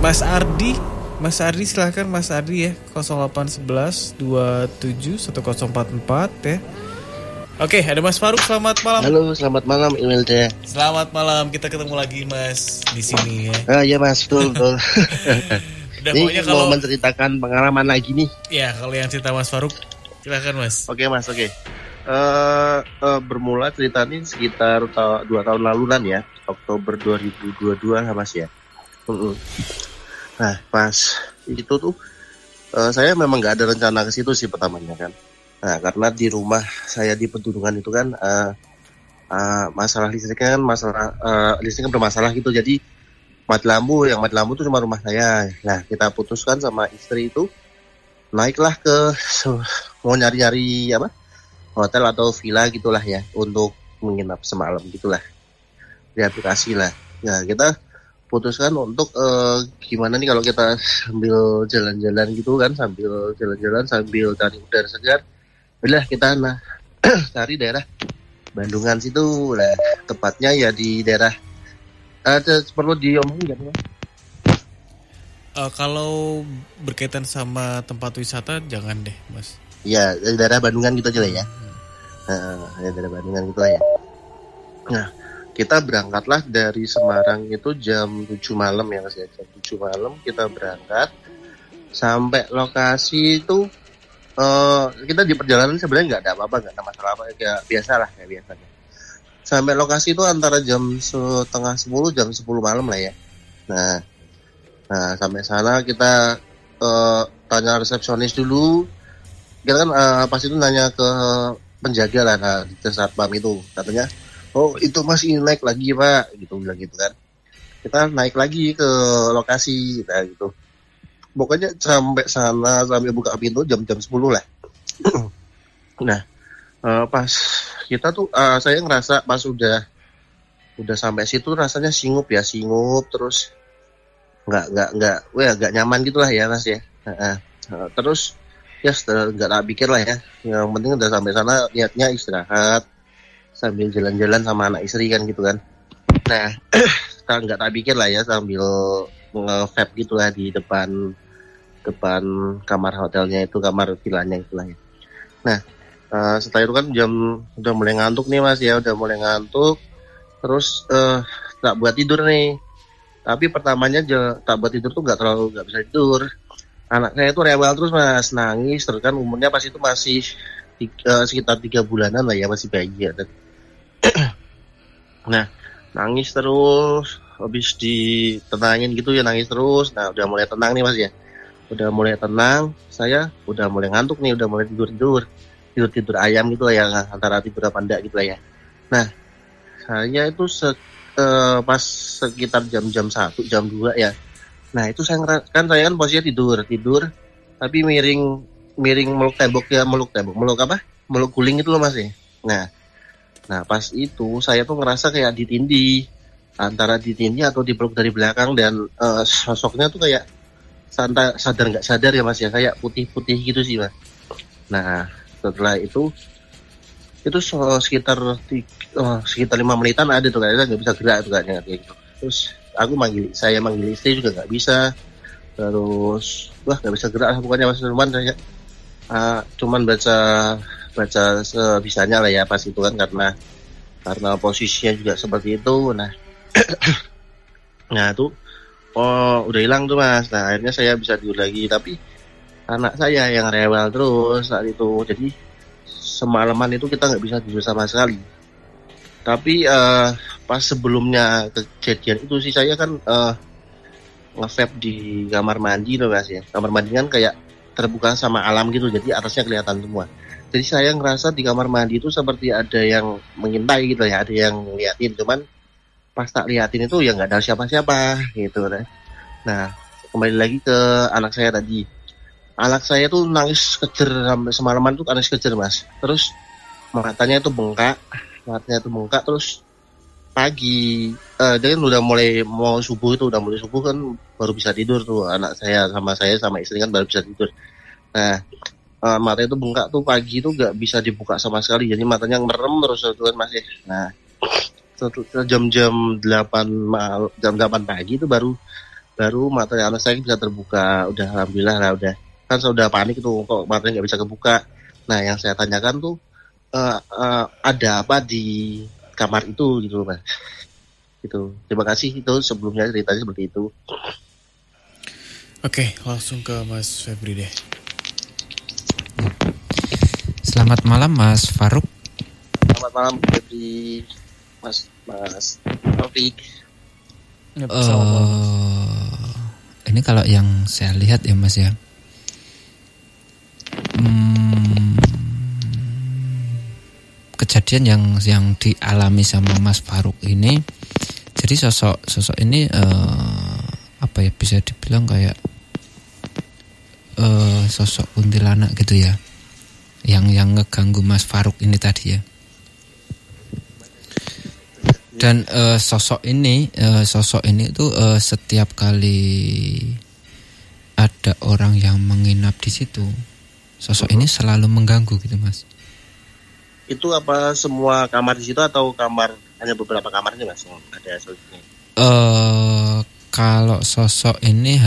Mas Ardi. Mas Ardi silahkan Mas Ardi ya, 0811 27 1044 ya. Oke, ada Mas Faruk, selamat malam. Halo, selamat malam Imelda. Selamat malam, kita ketemu lagi Mas di sini ya. Iya Mas, betul. Udah Ini pokoknya mau kalau menceritakan pengalaman lagi nih. ya kalau yang cerita Mas Faruk, silahkan Mas. Oke Mas, oke. Bermula cerita ini sekitar 2 tahun laluan ya, Oktober 2022 lah Mas ya. Nah pas itu tuh saya memang nggak ada rencana ke situ sih pertamanya kan. Nah karena di rumah saya di Pedurungan itu kan masalah listriknya kan listriknya bermasalah gitu, jadi mati lampu tuh cuma rumah saya. Nah kita putuskan sama istri itu naiklah ke mau nyari-nyari hotel atau villa gitulah ya untuk menginap semalam gitulah di aplikasi lah. Ya kita putuskan untuk gimana nih kalau kita sambil jalan-jalan gitu kan, sambil cari udara segar. Udah kita cari daerah Bandungan situ lah, tepatnya ya di daerah perlu diomongin nggak? Kalau berkaitan sama tempat wisata jangan deh Mas. Ya daerah Bandungan gitu aja lah ya. Ya daerah Bandungan gitu lah ya. Nah kita berangkatlah dari Semarang itu jam 7 malam ya Mas ya. Jam 7 malam kita berangkat. Sampai lokasi itu kita di perjalanan sebenarnya nggak ada apa-apa, nggak ada masalah apa, kayak biasa lah kayak biasanya. Sampai lokasi itu antara jam 9:30 jam 10 malam lah ya. Nah sampai sana kita tanya resepsionis dulu. Kita kan pas itu nanya ke penjaga lah, ke satpam itu katanya, oh itu masih naik lagi Pak, gitu bilang gitu kan. Kita naik lagi ke lokasi, nah gitu. Pokoknya sampai sana, sampai buka pintu jam 10 lah. Nah, pas kita tuh, saya ngerasa pas udah sampai situ rasanya singup, terus agak nyaman gitulah ya Mas ya. Terus ya nggak tak pikir lah ya. Yang penting udah sampai sana niatnya istirahat sambil jalan-jalan sama anak istri kan gitu kan. Nah, nggak tak pikir lah ya sambil nge-vape gitu lah di depan kamar hotelnya itu, kamar villanya itulah ya. Nah setelah itu kan udah mulai ngantuk nih Mas ya, terus tak buat tidur nih. Tapi pertamanya tak buat tidur tuh nggak bisa tidur. Anak saya tuh rewel terus Mas, nangis terus kan, umurnya pas itu masih sekitar 3 bulanan lah ya, masih bayi ya. Nah nangis terus, habis ditenangin gitu ya nangis terus. Nah udah mulai tenang nih Mas ya. Udah mulai tenang, saya udah mulai ngantuk nih, udah mulai tidur ayam gitu lah ya, antara tidur apa enggak gitu lah ya. Nah saya itu pas sekitar jam 1 jam 2 ya. Nah itu saya kan posisinya tidur tapi miring meluk tembok ya, meluk guling itu loh Mas ya. Nah pas itu saya tuh ngerasa kayak ditindih, antara ditindih atau dipeluk dari belakang, dan sosoknya tuh kayak sadar nggak sadar ya Mas ya, kayak putih-putih gitu sih Mas. Nah setelah itu sekitar 5 menitan ada tuh, kayaknya nggak bisa gerak tuh kayaknya gitu. Terus aku manggil istri juga nggak bisa. Terus nggak bisa gerak lah pokoknya Mas Nurman. Saya cuman baca sebisanya lah ya pas itu kan, karena posisinya juga seperti itu. Nah itu udah hilang tuh Mas. Nah akhirnya saya bisa tidur lagi, tapi anak saya yang rewel terus saat itu. Jadi semalaman itu kita nggak bisa tidur sama sekali. Tapi pas sebelumnya kejadian itu sih saya kan nge-vape di kamar mandi loh Mas ya. Kamar mandi kan kayak terbuka sama alam gitu, jadi atasnya kelihatan semua. Jadi saya ngerasa di kamar mandi itu seperti ada yang mengintai gitu ya, ada yang ngeliatin. Cuman pas tak liatin itu ya nggak ada siapa-siapa gitu kan. Nah kembali lagi ke anak saya tadi. Anak saya tuh nangis kejer sampai semalaman tuh, nangis kejer Mas. Terus matanya itu bengkak terus pagi dia kan udah mulai mau subuh kan baru bisa tidur tuh anak saya sama istri kan baru bisa tidur. Nah matanya itu bengkak tuh pagi itu nggak bisa dibuka sama sekali, jadi matanya merem terus tuh kan Mas ya. Nah jam 8 pagi itu baru baru matanya anak saya bisa terbuka. Udah alhamdulillah lah, udah kan saya udah panik tuh kok matanya nggak bisa kebuka. Nah yang saya tanyakan tuh ada apa di kamar itu gitu Mas. Gitu. Terima kasih, itu sebelumnya ceritanya seperti itu. Oke, langsung ke Mas Febri deh. Selamat malam Mas Faruk. Selamat malam Febri, Mas Taufik. Ini kalau yang saya lihat ya Mas ya, kejadian yang dialami sama Mas Faruk ini, jadi sosok ini apa ya, bisa dibilang kayak sosok kuntilanak gitu ya, yang ngeganggu Mas Faruk ini tadi ya. Dan sosok ini itu setiap kali ada orang yang menginap di situ, sosok ini selalu mengganggu gitu Mas. Itu apa semua kamar di situ atau kamar hanya beberapa kamar ini Mas yang ada solusinya? Kalau sosok ini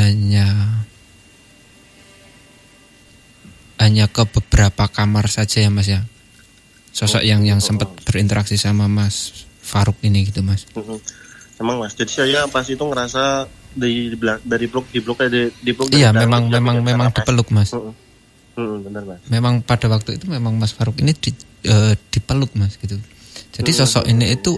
hanya ke beberapa kamar saja ya Mas ya. Sosok yang sempat berinteraksi sama Mas Faruk ini gitu Mas. Emang Mas, jadi saya pas itu ngerasa di blok. Iya, memang dipeluk Mas. Benar Mas. Memang pada waktu itu memang Mas Faruk ini dipeluk Mas gitu. Jadi sosok ini itu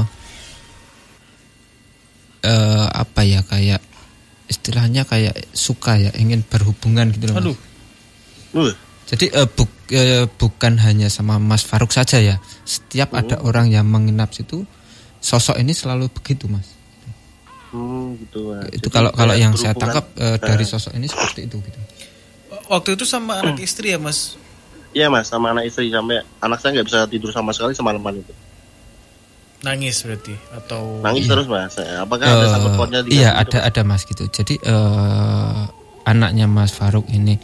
apa ya, kayak istilahnya kayak suka ya, ingin berhubungan gitu loh Mas. Aduh. Jadi bukan hanya sama Mas Faruk saja ya. Setiap ada orang yang menginap situ, sosok ini selalu begitu Mas. Gitu Mas. Itu kalau yang saya tangkap dari sosok ini seperti itu gitu. Waktu itu sama anak istri ya Mas? Iya Mas, sama anak istri, sampai anak saya nggak bisa tidur sama sekali semalaman itu. Nangis berarti atau nangis terus Mas? Apakah ada sangkut pautnya? Iya ada Mas gitu. Jadi anaknya Mas Faruk ini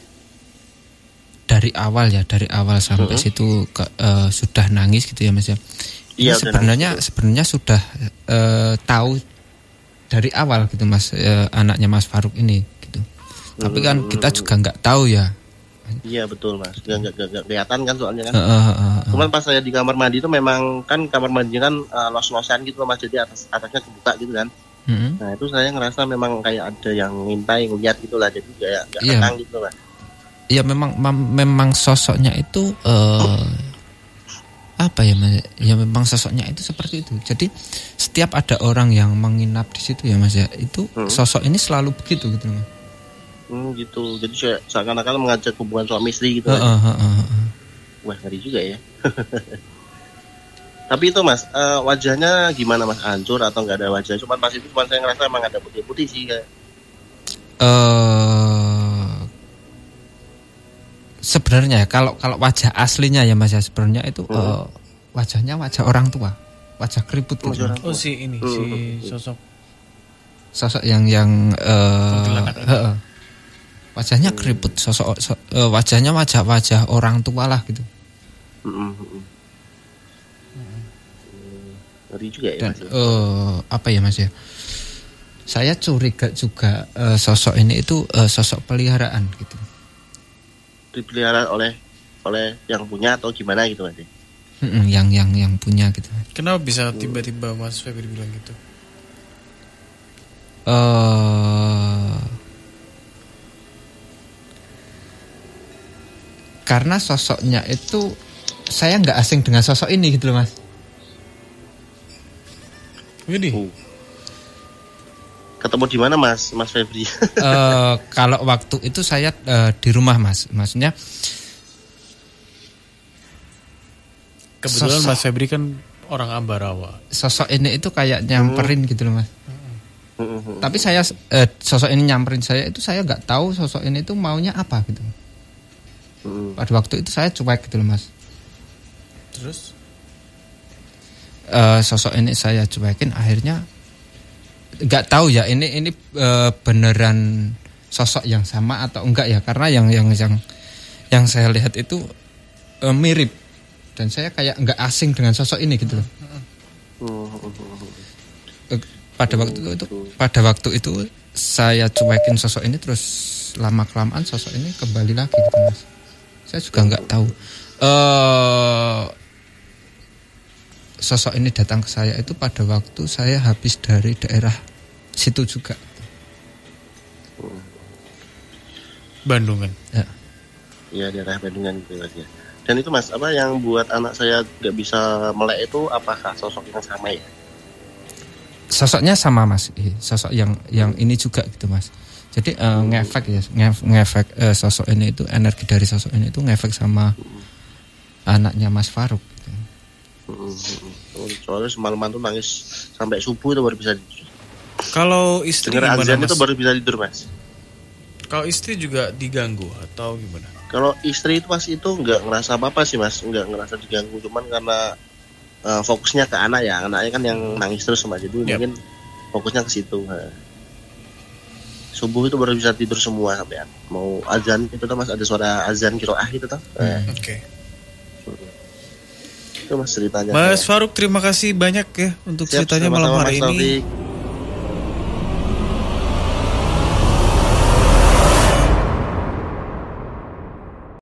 dari awal sampai situ sudah nangis gitu ya Mas ya. Iya, sebenarnya sudah tahu dari awal gitu Mas, anaknya Mas Faruk ini gitu. Tapi kan kita juga nggak tahu ya. Iya betul Mas, nggak kelihatan kan soalnya kan. Cuman pas saya di kamar mandi itu memang kan kamar mandinya kan los-losan gitu Mas, jadi atasnya kebuka gitu kan. Nah itu saya ngerasa memang kayak ada yang ngintai ngeliat gitu lah, jadi kayak nggak tenang gitu Mas. Iya memang sosoknya itu apa ya Mas? Ya memang sosoknya itu seperti itu. Jadi setiap ada orang yang menginap di situ ya Mas ya, itu sosok ini selalu begitu gitu Mas. Gitu. Jadi seakan-akan mengajak hubungan suami istri gitu. Wah ngeri juga ya. Tapi itu Mas, wajahnya gimana Mas? Hancur atau nggak ada wajah? Cuman pas itu saya ngerasa emang ada putih-putih sih kayak. Sebenarnya kalau wajah aslinya ya Mas ya, sebenarnya itu wajahnya wajah orang tua, wajah keriput gitu. Oh si sosok yang wajahnya keriput, wajahnya wajah orang tua lah gitu. Ngeri juga ya dan, Mas. Apa ya Mas ya? Saya curiga juga sosok ini itu sosok peliharaan gitu. Dipelihara oleh yang punya atau gimana gitu Mas? Yang punya gitu. Kenapa bisa tiba-tiba Mas Febri bilang gitu? Karena sosoknya itu saya nggak asing dengan sosok ini gitu loh Mas. Ini. Ketemu di mana Mas Febri? Kalau waktu itu saya di rumah Mas, maksudnya kebetulan Mas Febri kan orang Ambarawa. Sosok ini itu kayak nyamperin gitu loh Mas. Tapi saya sosok ini nyamperin saya itu, saya nggak tahu sosok ini itu maunya apa gitu. Pada waktu itu saya cuek gitu loh Mas. Terus? Sosok ini saya cuekin, akhirnya nggak tahu ya ini beneran sosok yang sama atau enggak ya, karena yang saya lihat itu mirip dan saya kayak nggak asing dengan sosok ini gitu loh. Pada waktu itu saya cuekin sosok ini, terus lama kelamaan sosok ini kembali lagi gitu Mas. Saya juga nggak tahu. Sosok ini datang ke saya itu pada waktu saya habis dari daerah situ juga. Bandungan. Ya. Iya, daerah Bandungan gitu Mas ya. Dan itu Mas, apa yang buat anak saya nggak bisa melek itu apakah sosok yang sama ya? Sosoknya sama Mas, sosok yang ini juga gitu Mas. Jadi ngefek ya, ngefek sosok ini itu, energi dari sosok ini itu ngefek sama anaknya Mas Faruk. Gitu. Soalnya semalaman tuh nangis sampai subuh itu baru bisa tidur. Kalau istri Dengar gimana azan Mas? itu baru bisa tidur Mas. Kalau istri juga diganggu atau gimana? Kalau istri itu pas itu nggak ngerasa apa-apa sih Mas, nggak ngerasa diganggu, cuman karena fokusnya ke anak ya, anaknya kan yang nangis terus Mas, jadi mungkin fokusnya ke situ. Subuh itu baru bisa tidur semua sampean. Mau azan itu tuh Mas, ada suara azan qiraah itu tuh. Oke. Itu Mas ceritanya. Mas Faruk, terima kasih banyak ya untuk Siap, ceritanya malam sama-sama, hari Mas ini. Taufik.